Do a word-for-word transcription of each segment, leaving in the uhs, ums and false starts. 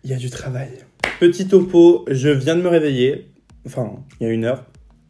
il y a du travail. Petit topo, je viens de me réveiller, enfin, il y a une heure.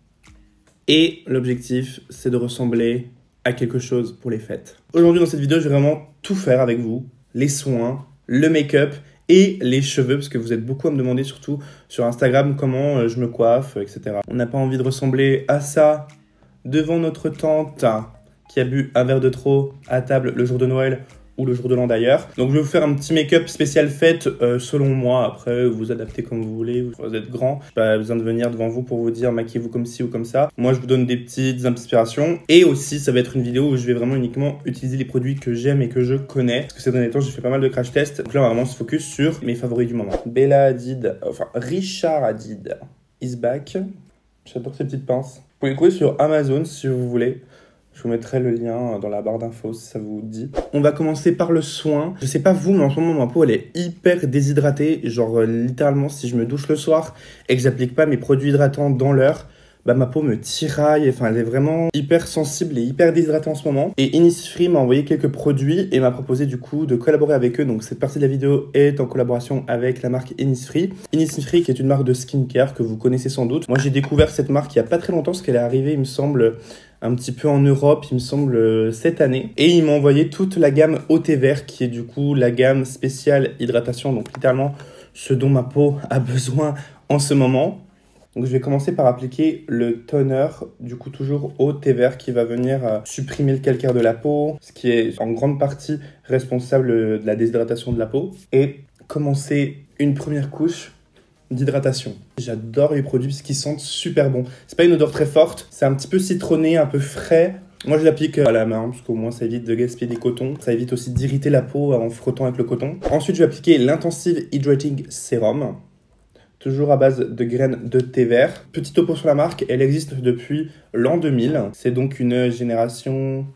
Et l'objectif, c'est de ressembler à quelque chose pour les fêtes. Aujourd'hui, dans cette vidéo, je vais vraiment tout faire avec vous. Les soins, le make-up et les cheveux, parce que vous êtes beaucoup à me demander, surtout sur Instagram, comment je me coiffe, et cetera. On n'a pas envie de ressembler à ça devant notre tante qui a bu un verre de trop à table le jour de Noël ou le jour de l'an d'ailleurs. Donc je vais vous faire un petit make-up spécial fête euh, selon moi. Après, vous adaptez comme vous voulez, vous êtes grand. Pas besoin de venir devant vous pour vous dire maquillez-vous comme ci ou comme ça. Moi, je vous donne des petites inspirations. Et aussi, ça va être une vidéo où je vais vraiment uniquement utiliser les produits que j'aime et que je connais. Parce que ces derniers temps, j'ai fait pas mal de crash tests. Donc là, on va vraiment se focus sur mes favoris du moment. Bella Hadid, enfin Richard Hadid is back. J'adore ces petites pinces. Vous pouvez les trouver sur Amazon si vous voulez. Je vous mettrai le lien dans la barre d'infos si ça vous dit. On va commencer par le soin. Je sais pas vous, mais en ce moment, ma peau, elle est hyper déshydratée. Genre, euh, littéralement, si je me douche le soir et que j'applique pas mes produits hydratants dans l'heure, bah ma peau me tiraille. Enfin, elle est vraiment hyper sensible et hyper déshydratée en ce moment. Et Innisfree m'a envoyé quelques produits et m'a proposé du coup de collaborer avec eux. Donc, cette partie de la vidéo est en collaboration avec la marque Innisfree. Innisfree qui est une marque de skincare que vous connaissez sans doute. Moi, j'ai découvert cette marque il y a pas très longtemps parce qu'elle est arrivée, il me semble, un petit peu en Europe, il me semble, cette année. Et ils m'ont envoyé toute la gamme au thé vert, qui est du coup la gamme spéciale hydratation. Donc littéralement, ce dont ma peau a besoin en ce moment. Donc je vais commencer par appliquer le toner, du coup toujours au thé vert, qui va venir euh, supprimer le calcaire de la peau, ce qui est en grande partie responsable de la déshydratation de la peau. Et commencer une première couche d'hydratation. J'adore les produits parce qu'ils sentent super bon. C'est pas une odeur très forte, c'est un petit peu citronné, un peu frais. Moi je l'applique à la main parce qu'au moins ça évite de gaspiller des cotons. Ça évite aussi d'irriter la peau en frottant avec le coton. Ensuite je vais appliquer l'Intensive Hydrating Serum. Toujours à base de graines de thé vert. Petit topo sur la marque, elle existe depuis l'an deux mille. C'est donc une génération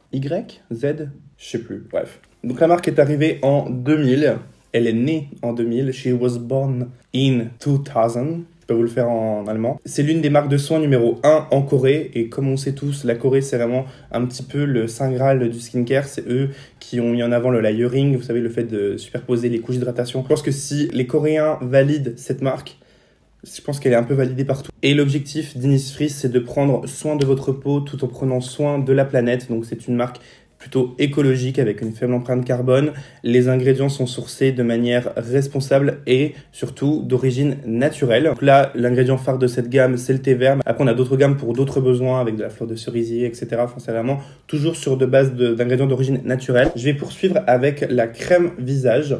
Y, Z, je sais plus, bref. Donc la marque est arrivée en deux mille. Elle est née en deux mille. She was born in two thousand. Je peux vous le faire en allemand. C'est l'une des marques de soins numéro un en Corée. Et comme on sait tous, la Corée, c'est vraiment un petit peu le saint graal du skincare. C'est eux qui ont mis en avant le layering. Vous savez, le fait de superposer les couches d'hydratation. Je pense que si les Coréens valident cette marque, je pense qu'elle est un peu validée partout. Et l'objectif d'Innisfree, c'est de prendre soin de votre peau tout en prenant soin de la planète. Donc c'est une marque plutôt écologique avec une faible empreinte carbone. Les ingrédients sont sourcés de manière responsable et surtout d'origine naturelle. Donc là, l'ingrédient phare de cette gamme, c'est le thé vert. Après, on a d'autres gammes pour d'autres besoins avec de la fleur de cerisier, et cetera. Enfin, c'est vraiment toujours sur de base d'ingrédients d'origine naturelle. Je vais poursuivre avec la crème visage.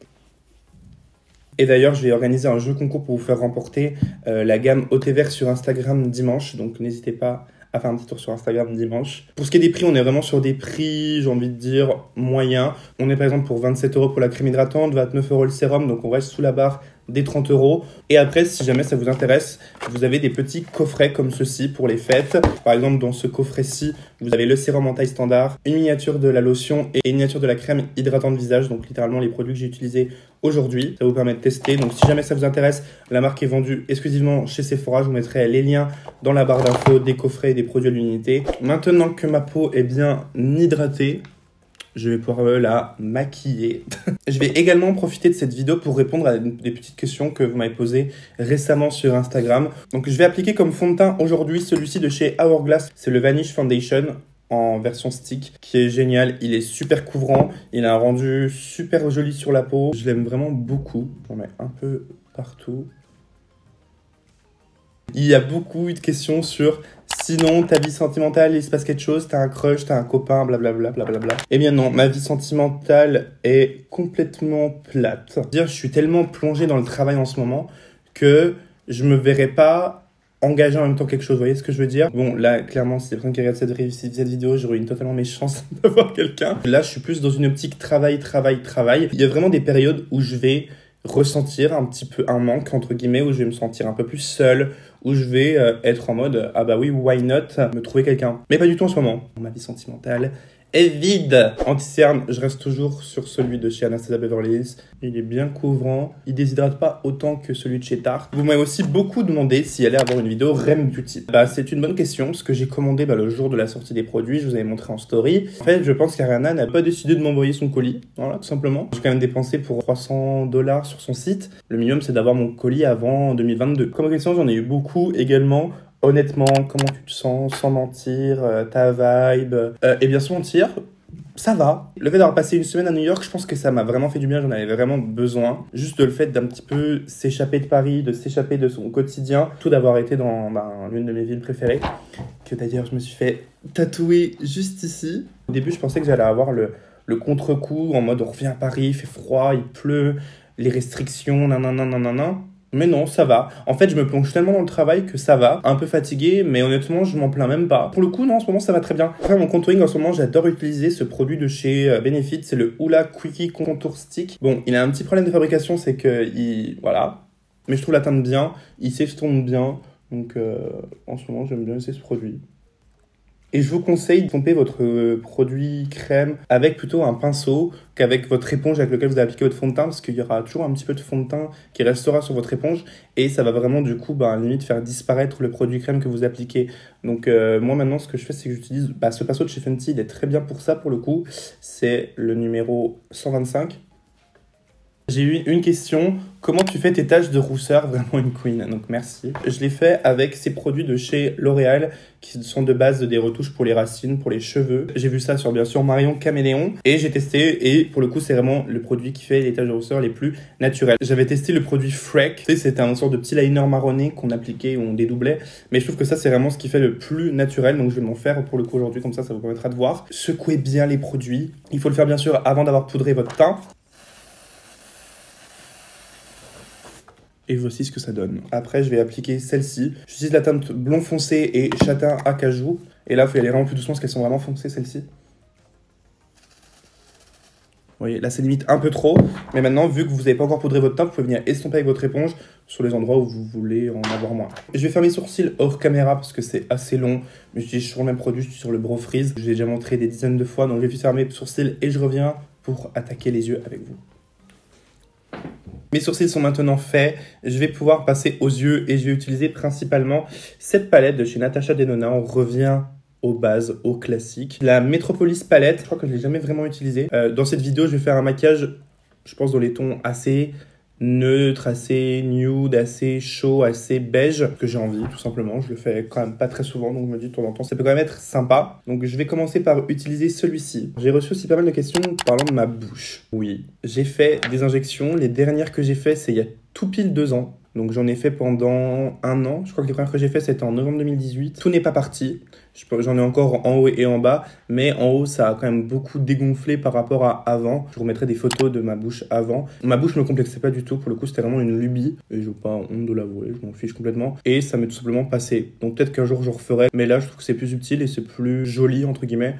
Et d'ailleurs, je vais organiser un jeu concours pour vous faire remporter euh, la gamme au thé vert sur Instagram dimanche. Donc, n'hésitez pas à faire un petit tour sur Instagram dimanche. Pour ce qui est des prix, on est vraiment sur des prix, j'ai envie de dire, moyens. On est par exemple pour vingt-sept euros pour la crème hydratante, vingt-neuf euros le sérum, donc on reste sous la barre des trente euros. Et après, si jamais ça vous intéresse, vous avez des petits coffrets comme ceci pour les fêtes. Par exemple, dans ce coffret-ci, vous avez le sérum en taille standard, une miniature de la lotion et une miniature de la crème hydratante visage. Donc littéralement les produits que j'ai utilisés aujourd'hui. Ça vous permet de tester. Donc si jamais ça vous intéresse, la marque est vendue exclusivement chez Sephora. Je vous mettrai les liens dans la barre d'infos des coffrets et des produits à l'unité. Maintenant que ma peau est bien hydratée, je vais pouvoir la maquiller. Je vais également profiter de cette vidéo pour répondre à des petites questions que vous m'avez posées récemment sur Instagram. Donc je vais appliquer comme fond de teint aujourd'hui celui-ci de chez Hourglass. C'est le Vanish Foundation en version stick qui est génial. Il est super couvrant. Il a un rendu super joli sur la peau. Je l'aime vraiment beaucoup. J'en mets un peu partout. Il y a beaucoup de questions sur sinon ta vie sentimentale, il se passe quelque chose, t'as un crush, t'as un copain, blablabla, blablabla. Eh bien non, ma vie sentimentale est complètement plate. Dire, je suis tellement plongé dans le travail en ce moment que je me verrais pas engager en même temps quelque chose, vous voyez ce que je veux dire? Bon, là, clairement, si les personnes qui regardent cette, cette vidéo, je ruine totalement mes chances d'avoir quelqu'un. Là, je suis plus dans une optique travail, travail, travail. Il y a vraiment des périodes où je vais ressentir un petit peu un manque, entre guillemets, où je vais me sentir un peu plus seul, où je vais euh, être en mode « Ah bah oui, why not me trouver quelqu'un ?» Mais pas du tout en ce moment. Ma vie sentimentale est vide. Anti-cerne, je reste toujours sur celui de chez Anastasia Beverly Hills. Il est bien couvrant. Il déshydrate pas autant que celui de chez Tarte. Vous m'avez aussi beaucoup demandé s'il allait avoir une vidéo R E M Beauty. Bah, c'est une bonne question parce que j'ai commandé bah, le jour de la sortie des produits. Je vous avais montré en story. En fait, je pense qu'Ariana n'a pas décidé de m'envoyer son colis. Voilà, tout simplement. J'ai quand même dépensé pour trois cents dollars sur son site. Le minimum, c'est d'avoir mon colis avant deux mille vingt-deux. Comme question, j'en ai eu beaucoup également. Honnêtement, comment tu te sens, sans mentir, euh, ta vibe euh, et bien sans mentir, ça va. Le fait d'avoir passé une semaine à New York, je pense que ça m'a vraiment fait du bien, j'en avais vraiment besoin. Juste le fait d'un petit peu s'échapper de Paris, de s'échapper de son quotidien, tout d'avoir été dans ben, l'une de mes villes préférées, que d'ailleurs je me suis fait tatouer juste ici. Au début, je pensais que j'allais avoir le, le contre-coup, en mode on revient à Paris, il fait froid, il pleut, les restrictions, nanana, nanana. Mais non, ça va. En fait, je me plonge tellement dans le travail que ça va. Un peu fatigué, mais honnêtement, je m'en plains même pas. Pour le coup, non, en ce moment, ça va très bien. Après, mon contouring, en ce moment, j'adore utiliser ce produit de chez Benefit. C'est le Hoola Quickie Contour Stick. Bon, il a un petit problème de fabrication, c'est que il... Voilà. Mais je trouve la teinte bien. Il s'estompe bien. Donc, euh, en ce moment, j'aime bien essayer ce produit. Et je vous conseille de pomper votre produit crème avec plutôt un pinceau qu'avec votre éponge avec laquelle vous appliquez votre fond de teint, parce qu'il y aura toujours un petit peu de fond de teint qui restera sur votre éponge et ça va vraiment du coup bah, limite faire disparaître le produit crème que vous appliquez. Donc euh, moi maintenant ce que je fais c'est que j'utilise bah, ce pinceau de chez Fenty, il est très bien pour ça pour le coup. C'est le numéro cent vingt-cinq. J'ai eu une question, comment tu fais tes taches de rousseur? Vraiment une queen, donc merci. Je l'ai fait avec ces produits de chez L'Oréal qui sont de base des retouches pour les racines, pour les cheveux. J'ai vu ça sur bien sûr Marion Caméléon et j'ai testé et pour le coup c'est vraiment le produit qui fait les taches de rousseur les plus naturelles. J'avais testé le produit Freck, tu sais, c'était un sorte de petit liner marronné qu'on appliquait ou on dédoublait, mais je trouve que ça c'est vraiment ce qui fait le plus naturel, donc je vais m'en faire pour le coup aujourd'hui, comme ça ça vous permettra de voir. Secouez bien les produits, il faut le faire bien sûr avant d'avoir poudré votre teint. Et voici ce que ça donne. Après, je vais appliquer celle-ci. J'utilise la teinte blond foncé et châtain acajou. Et là, il faut y aller vraiment plus doucement parce qu'elles sont vraiment foncées, celles-ci. Vous voyez, là, c'est limite un peu trop. Mais maintenant, vu que vous n'avez pas encore poudré votre teint, vous pouvez venir estomper avec votre éponge sur les endroits où vous voulez en avoir moins. Je vais faire mes sourcils hors caméra parce que c'est assez long. Mais j'utilise toujours le même produit, je suis sur le Brow Freeze. Je l'ai déjà montré des dizaines de fois. Donc, je vais faire mes sourcils et je reviens pour attaquer les yeux avec vous. Mes sourcils sont maintenant faits, je vais pouvoir passer aux yeux et je vais utiliser principalement cette palette de chez Natasha Denona. On revient aux bases, aux classiques. La Metropolis palette, je crois que je ne l'ai jamais vraiment utilisée. Euh, dans cette vidéo, je vais faire un maquillage, je pense, dans les tons assez neutres, assez nude, assez chaud, assez beige, que j'ai envie, tout simplement. Je le fais quand même pas très souvent, donc je me dis de temps en temps, ça peut quand même être sympa. Donc je vais commencer par utiliser celui-ci. J'ai reçu aussi pas mal de questions parlant de ma bouche. Oui, j'ai fait des injections. Les dernières que j'ai fait, c'est il y a tout pile deux ans. Donc j'en ai fait pendant un an. Je crois que les premières que j'ai fait, c'était en novembre deux mille dix-huit. Tout n'est pas parti. J'en ai encore en haut et en bas. Mais en haut, ça a quand même beaucoup dégonflé par rapport à avant. Je vous remettrai des photos de ma bouche avant. Ma bouche ne me complexait pas du tout. Pour le coup, c'était vraiment une lubie. Et je n'ai pas honte de l'avouer. Je m'en fiche complètement. Et ça m'est tout simplement passé. Donc peut-être qu'un jour, je referai. Mais là, je trouve que c'est plus subtil et c'est plus joli, entre guillemets.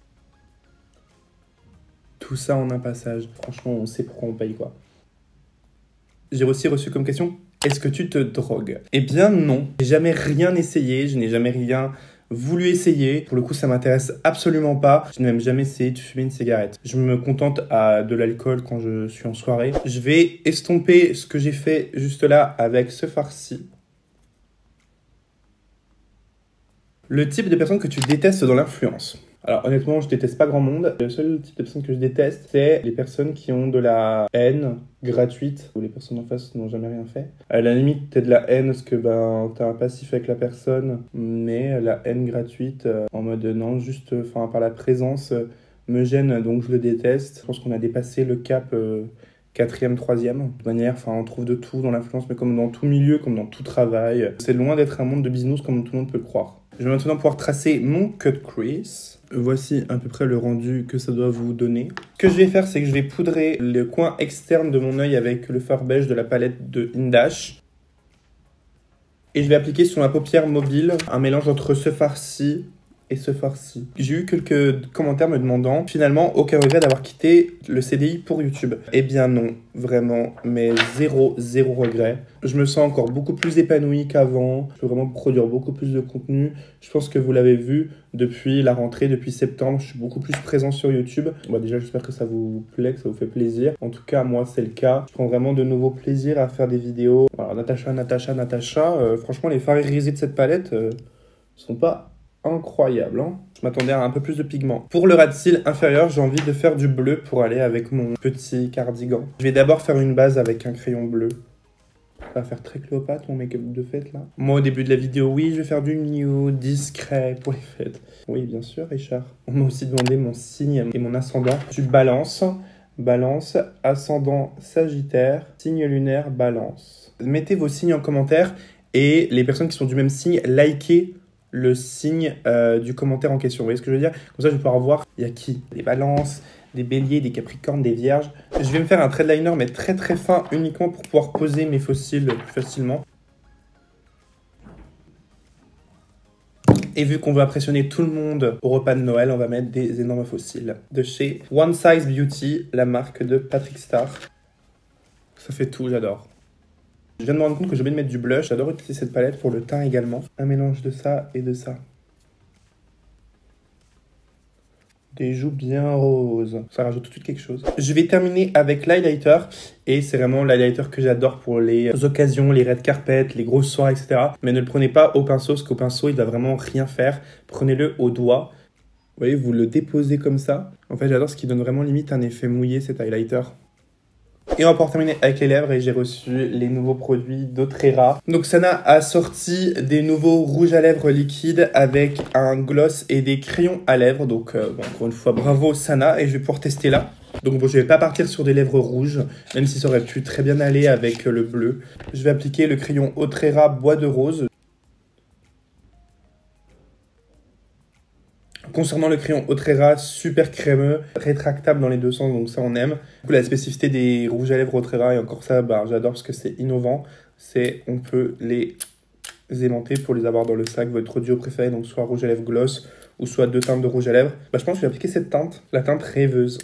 Tout ça en un passage. Franchement, on sait pourquoi on paye, quoi. J'ai aussi reçu comme question, est-ce que tu te drogues? Eh bien non, j'ai jamais rien essayé, je n'ai jamais rien voulu essayer. Pour le coup, ça m'intéresse absolument pas. Je n'ai même jamais essayé de fumer une cigarette. Je me contente à de l'alcool quand je suis en soirée. Je vais estomper ce que j'ai fait juste là avec ce fard-ci. Le type de personne que tu détestes dans l'influence. Alors honnêtement, je déteste pas grand monde. Le seul type de personne que je déteste, c'est les personnes qui ont de la haine gratuite, où les personnes en face n'ont jamais rien fait. À la limite, t'as de la haine parce que ben t'as un passif avec la personne, mais la haine gratuite, euh, en mode non, juste enfin par la présence, euh, me gêne, donc je le déteste. Je pense qu'on a dépassé le cap euh, quatrième, troisième. De toute manière, enfin, on trouve de tout dans l'influence, mais comme dans tout milieu, comme dans tout travail. C'est loin d'être un monde de business comme tout le monde peut le croire. Je vais maintenant pouvoir tracer mon cut crease. Voici à peu près le rendu que ça doit vous donner. Ce que je vais faire, c'est que je vais poudrer le coin externe de mon œil avec le fard beige de la palette de Indash. Et je vais appliquer sur ma paupière mobile un mélange entre ce fard-ci et ce farci. J'ai eu quelques commentaires me demandant finalement aucun regret d'avoir quitté le C D I pour YouTube. Eh bien non, vraiment, mais zéro, zéro regret. Je me sens encore beaucoup plus épanoui qu'avant. Je peux vraiment produire beaucoup plus de contenu. Je pense que vous l'avez vu depuis la rentrée, depuis septembre, je suis beaucoup plus présent sur YouTube. Bon, déjà, j'espère que ça vous plaît, que ça vous fait plaisir. En tout cas, moi, c'est le cas. Je prends vraiment de nouveau plaisir à faire des vidéos. Alors, Natacha, Natacha, Natacha. Euh, franchement, les fards irisés de cette palette euh, sont pas incroyable, hein. Je m'attendais à un peu plus de pigments. Pour le ras de cils inférieur, j'ai envie de faire du bleu pour aller avec mon petit cardigan. Je vais d'abord faire une base avec un crayon bleu. Ça va faire très Cléopâtre, mon make-up de fête, là. Moi, au début de la vidéo, oui, je vais faire du nude, discret pour les fêtes. Oui, bien sûr, Richard. On m'a aussi demandé mon signe et mon ascendant. Tu balances, balance, ascendant sagittaire, signe lunaire, balance. Mettez vos signes en commentaire et les personnes qui sont du même signe, likez le signe euh, du commentaire en question. Vous voyez ce que je veux dire? Comme ça, je vais pouvoir voir il y a qui? Des balances, des béliers, des capricornes, des vierges. Je vais me faire un trait de liner, mais très très fin, uniquement pour pouvoir poser mes faux cils plus facilement. Et vu qu'on veut impressionner tout le monde au repas de Noël, on va mettre des énormes faux cils de chez One Size Beauty, la marque de Patrick Star. Ça fait tout, j'adore. Je viens de me rendre compte que j'ai oublié de mettre du blush. J'adore utiliser cette palette pour le teint également. Un mélange de ça et de ça. Des joues bien roses. Ça rajoute tout de suite quelque chose. Je vais terminer avec l'highlighter. Et c'est vraiment l'highlighter que j'adore pour les occasions, les red carpet, les grosses soirées, et cetera. Mais ne le prenez pas au pinceau, parce qu'au pinceau, il va vraiment rien faire. Prenez-le au doigt. Vous voyez, vous le déposez comme ça. En fait, j'adore ce qui donne vraiment limite un effet mouillé, cet highlighter. Et on va pouvoir terminer avec les lèvres et j'ai reçu les nouveaux produits d'Otrera. Donc Sana a sorti des nouveaux rouges à lèvres liquides avec un gloss et des crayons à lèvres. Donc euh, bon, encore une fois, bravo Sana, et je vais pouvoir tester là. Donc bon, je vais pas partir sur des lèvres rouges, même si ça aurait pu très bien aller avec le bleu. Je vais appliquer le crayon Otrera Bois de Rose. Concernant le crayon Otrera, super crémeux, rétractable dans les deux sens, donc ça on aime. Du coup, la spécificité des rouges à lèvres Otrera, et encore ça, bah, j'adore parce que c'est innovant, c'est on peut les aimanter pour les avoir dans le sac, votre duo préféré, donc soit rouge à lèvres gloss, ou soit deux teintes de rouge à lèvres. Bah, je pense que je vais appliquer cette teinte, la teinte rêveuse.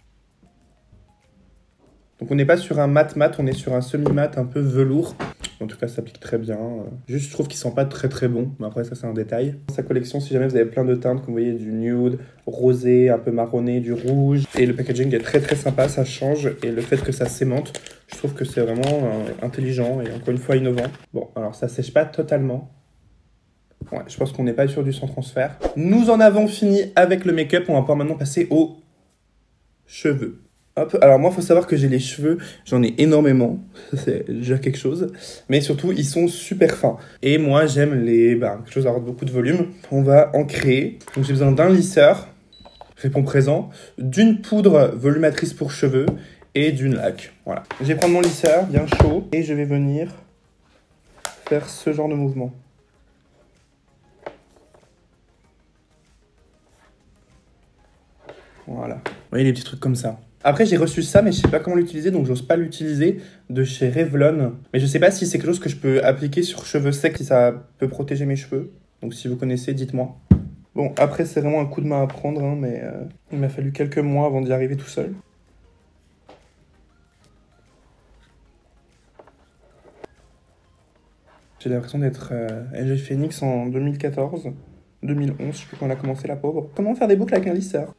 Donc on n'est pas sur un mat-mat, on est sur un semi-mat un peu velours. En tout cas, ça s'applique très bien. Juste, je trouve qu'ils sont pas très très bons. Mais après, ça, c'est un détail. Sa collection, si jamais vous avez plein de teintes, comme vous voyez, du nude, rosé, un peu marronné, du rouge. Et le packaging est très très sympa, ça change. Et le fait que ça s'aimante, je trouve que c'est vraiment euh, intelligent et encore une fois innovant. Bon, alors ça sèche pas totalement. Ouais, je pense qu'on n'est pas sur du sans transfert. Nous en avons fini avec le make-up. On va pouvoir maintenant passer aux cheveux. Hop. Alors moi, il faut savoir que j'ai les cheveux, j'en ai énormément, c'est déjà quelque chose, mais surtout, ils sont super fins. Et moi, j'aime les bah, quelque chose à avoir beaucoup de volume. On va en créer. Donc j'ai besoin d'un lisseur, réponds présent, d'une poudre volumatrice pour cheveux et d'une laque. Voilà. Je vais prendre mon lisseur bien chaud et je vais venir faire ce genre de mouvement. Voilà. Vous voyez les petits trucs comme ça. Après, j'ai reçu ça, mais je sais pas comment l'utiliser, donc j'ose pas l'utiliser, de chez Revlon. Mais je sais pas si c'est quelque chose que je peux appliquer sur cheveux secs, si ça peut protéger mes cheveux. Donc si vous connaissez, dites-moi. Bon, après, c'est vraiment un coup de main à prendre, hein, mais euh, il m'a fallu quelques mois avant d'y arriver tout seul. J'ai l'impression d'être euh, L G Phoenix en deux mille quatorze, deux mille onze, je sais plus quand elle a commencé, la pauvre. Comment faire des boucles avec un lisseur?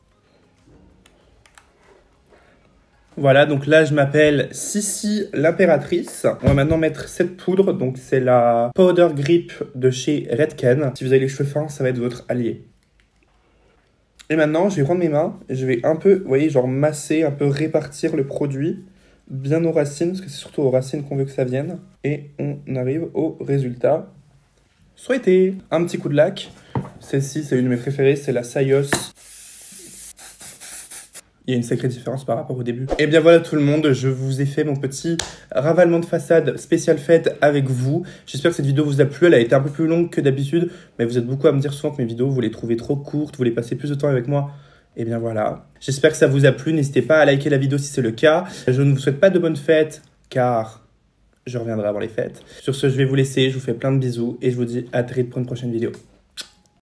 Voilà, donc là, je m'appelle Sissi l'impératrice. On va maintenant mettre cette poudre. Donc, c'est la Powder Grip de chez Redken. Si vous avez les cheveux fins, ça va être votre allié. Et maintenant, je vais prendre mes mains. Et je vais un peu, vous voyez, genre masser, un peu répartir le produit bien aux racines. Parce que c'est surtout aux racines qu'on veut que ça vienne. Et on arrive au résultat souhaité. Un petit coup de laque. Celle-ci, c'est une de mes préférées. C'est la Sayos. Il y a une sacrée différence par rapport au début. Et bien voilà tout le monde, je vous ai fait mon petit ravalement de façade spécial fête avec vous. J'espère que cette vidéo vous a plu, elle a été un peu plus longue que d'habitude, mais vous êtes beaucoup à me dire souvent que mes vidéos, vous les trouvez trop courtes, vous voulez passer plus de temps avec moi. Et bien voilà, j'espère que ça vous a plu, n'hésitez pas à liker la vidéo si c'est le cas. Je ne vous souhaite pas de bonnes fêtes, car je reviendrai avant les fêtes. Sur ce, je vais vous laisser, je vous fais plein de bisous, et je vous dis à très vite pour une prochaine vidéo.